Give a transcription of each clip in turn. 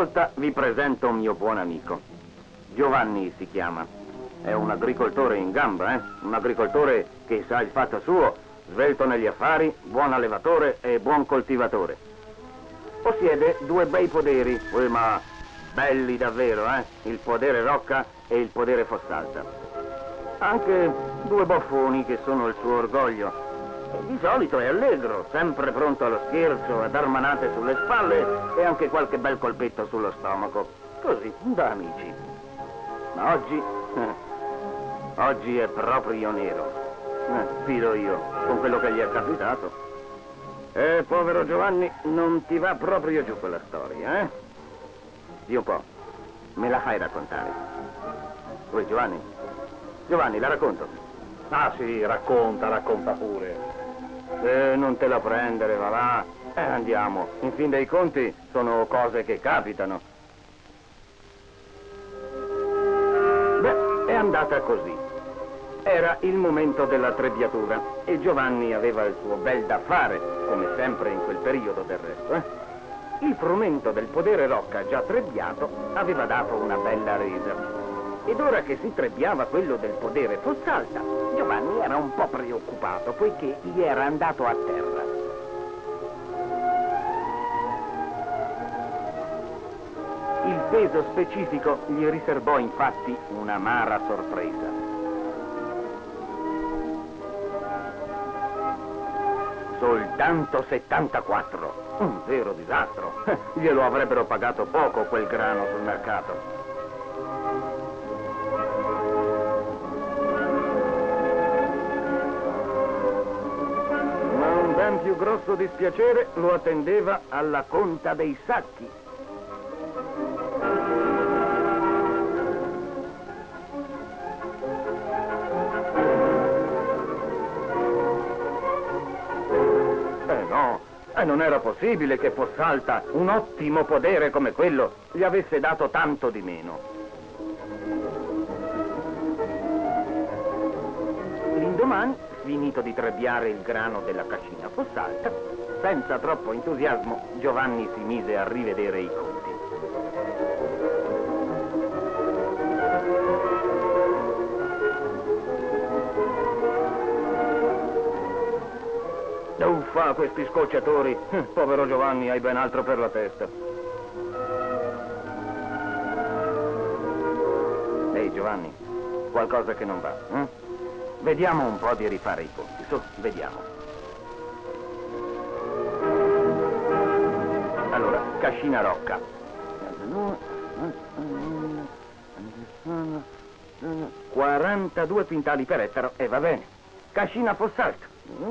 volta vi presento un mio buon amico. Giovanni si chiama. È un agricoltore in gamba, Un agricoltore che sa il fatto suo, svelto negli affari, buon allevatore e buon coltivatore. Possiede due bei poderi, ma belli davvero, Il podere Rocca e il podere Fossalta. Anche due boffoni che sono il suo orgoglio. Di solito è allegro, sempre pronto allo scherzo, a dar manate sulle spalle e anche qualche bel colpetto sullo stomaco. Così, da amici. Ma oggi è proprio nero. Fido io, con quello che gli è capitato. Povero Giovanni, non ti va proprio giù quella storia, Di un po', me la fai raccontare. Poi Giovanni, la racconto. Ah sì, racconta pure. Non te la prendere, va là. Andiamo. In fin dei conti sono cose che capitano. Beh, è andata così. Era il momento della trebbiatura e Giovanni aveva il suo bel da fare, come sempre in quel periodo del resto, Il frumento del podere Rocca già trebbiato aveva dato una bella resa. Ed ora che si trebbiava quello del podere Fossalta, Giovanni era un po' preoccupato, poiché gli era andato a terra. Il peso specifico gli riservò infatti un'amara sorpresa. Soltanto 74, un vero disastro. Glielo avrebbero pagato poco quel grano sul mercato. Ben più grosso dispiacere lo attendeva alla conta dei sacchi. Non era possibile che Fossalta, un ottimo podere come quello, gli avesse dato tanto di meno. L'indomani, finito di trebbiare il grano della cascina Fossalta, senza troppo entusiasmo Giovanni si mise a rivedere i conti. Uffa, questi scocciatori. Povero Giovanni, hai ben altro per la testa. Ehi Giovanni, qualcosa che non va, Vediamo un po' di rifare i conti, su, vediamo. Allora, cascina Rocca. 42 quintali per ettaro, e va bene. Cascina Fossalta.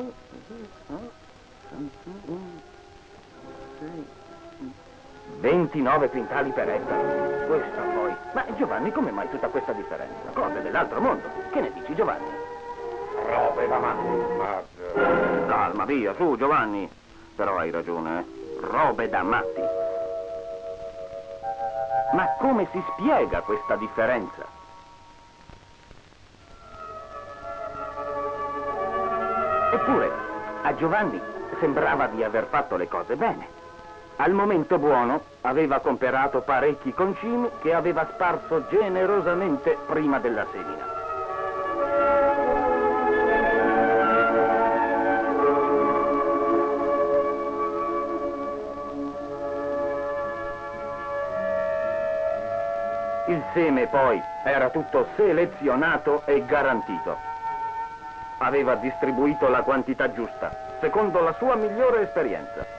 29 quintali per ettaro. Questa poi. Ma Giovanni, come mai tutta questa differenza? Cose dell'altro mondo. Che ne dici, Giovanni? Robe da matti. Calma, via, su, Giovanni. Però hai ragione, Robe da matti. Ma come si spiega questa differenza? Eppure, a Giovanni sembrava di aver fatto le cose bene. Al momento buono aveva comperato parecchi concimi che aveva sparso generosamente prima della semina. Il seme poi era tutto selezionato e garantito. Aveva distribuito la quantità giusta, secondo la sua migliore esperienza.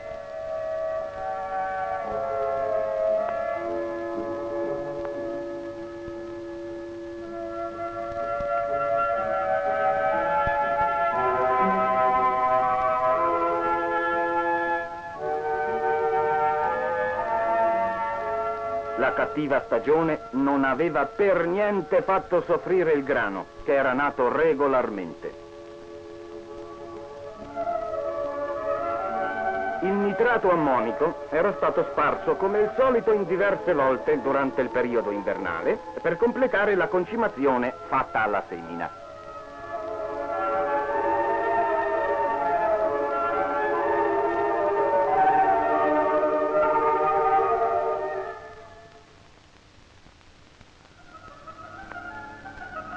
La cattiva stagione non aveva per niente fatto soffrire il grano, che era nato regolarmente. Il nitrato ammonico era stato sparso come il solito in diverse volte durante il periodo invernale per completare la concimazione fatta alla semina.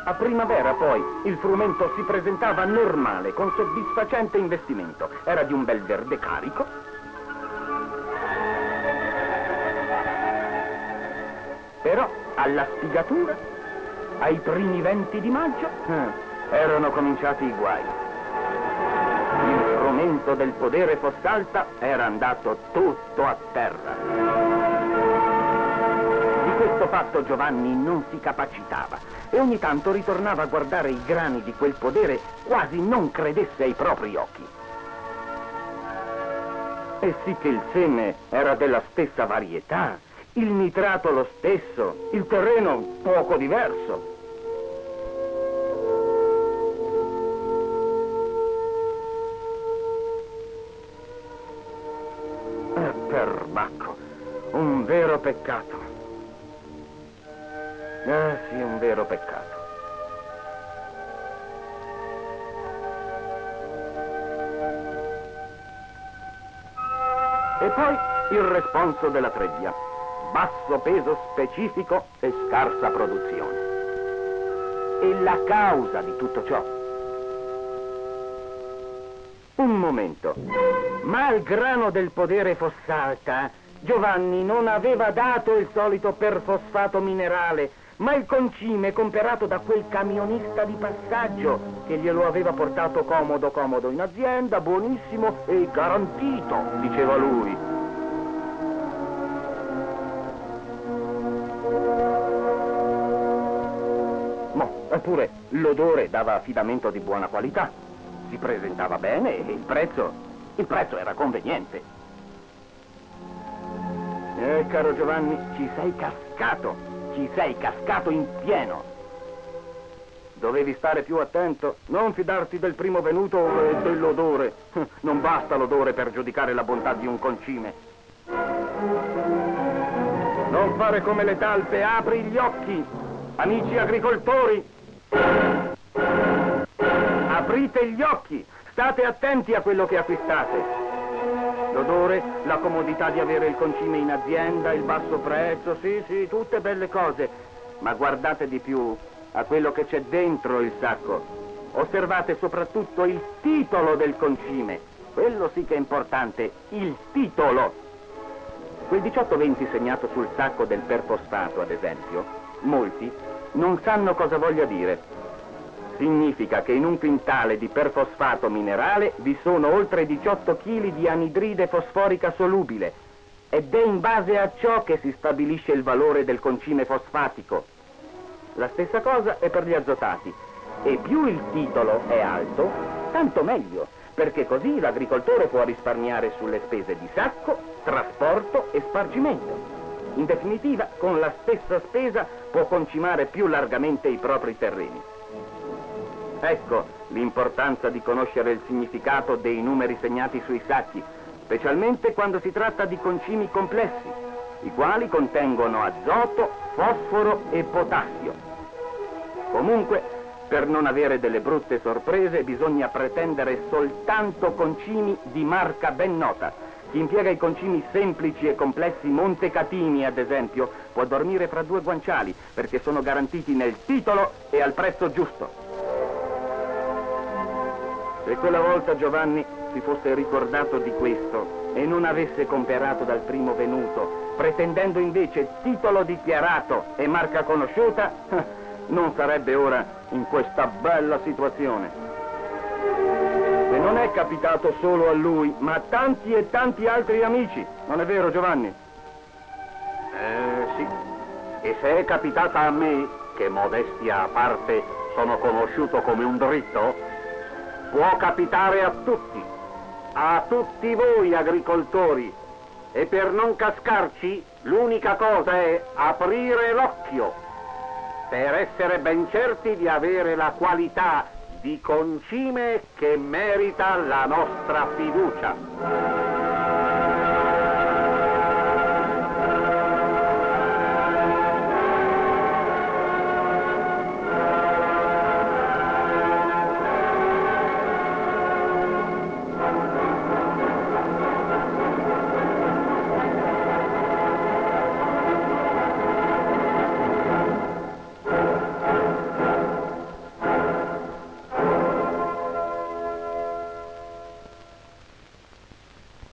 A primavera poi il frumento si presentava normale, con soddisfacente investimento. Era di un bel verde carico. Però alla spigatura, ai primi venti di maggio, erano cominciati i guai. Il frumento del podere Fossalta era andato tutto a terra. Di questo fatto Giovanni non si capacitava e ogni tanto ritornava a guardare i grani di quel podere, quasi non credesse ai propri occhi. E sì che il seme era della stessa varietà, il nitrato lo stesso, il terreno poco diverso. Perbacco, un vero peccato. Sì, un vero peccato. E poi il responso della trebbia. Basso peso specifico e scarsa produzione. E la causa di tutto ciò? Un momento. Ma al grano del podere Fossalta, Giovanni non aveva dato il solito perfosfato minerale, ma il concime comperato da quel camionista di passaggio che glielo aveva portato comodo comodo in azienda, buonissimo e garantito, diceva lui. Eppure l'odore dava affidamento di buona qualità, si presentava bene e il prezzo era conveniente. Caro Giovanni, ci sei cascato in pieno. Dovevi stare più attento, non fidarti del primo venuto e dell'odore. Non basta l'odore per giudicare la bontà di un concime. Non fare come le talpe, apri gli occhi, amici agricoltori. Aprite gli occhi, state attenti a quello che acquistate. L'odore, la comodità di avere il concime in azienda, il basso prezzo, sì, tutte belle cose. Ma guardate di più a quello che c'è dentro il sacco. Osservate soprattutto il titolo del concime. Quello sì che è importante, il titolo. Quel 1820 segnato sul sacco del perfosfato, ad esempio, molti non sanno cosa voglia dire. Significa che in un quintale di perfosfato minerale vi sono oltre 18 kg di anidride fosforica solubile ed è in base a ciò che si stabilisce il valore del concime fosfatico. La stessa cosa è per gli azotati e più il titolo è alto, tanto meglio, perché così l'agricoltore può risparmiare sulle spese di sacco, trasporto e spargimento. In definitiva, con la stessa spesa può concimare più largamente i propri terreni. Ecco l'importanza di conoscere il significato dei numeri segnati sui sacchi, specialmente quando si tratta di concimi complessi, i quali contengono azoto, fosforo e potassio. Comunque, per non avere delle brutte sorprese, bisogna pretendere soltanto concimi di marca ben nota. Chi impiega i concimi semplici e complessi Montecatini, ad esempio, può dormire fra due guanciali, perché sono garantiti nel titolo e al prezzo giusto. Se quella volta Giovanni si fosse ricordato di questo e non avesse comperato dal primo venuto, pretendendo invece titolo dichiarato e marca conosciuta, non sarebbe ora in questa bella situazione. E non è capitato solo a lui, ma a tanti e tanti altri amici. Non è vero, Giovanni? Sì. E se è capitata a me, che modestia a parte sono conosciuto come un dritto, può capitare a tutti voi agricoltori. E per non cascarci, l'unica cosa è aprire l'occhio, per essere ben certi di avere la qualità di concime che merita la nostra fiducia.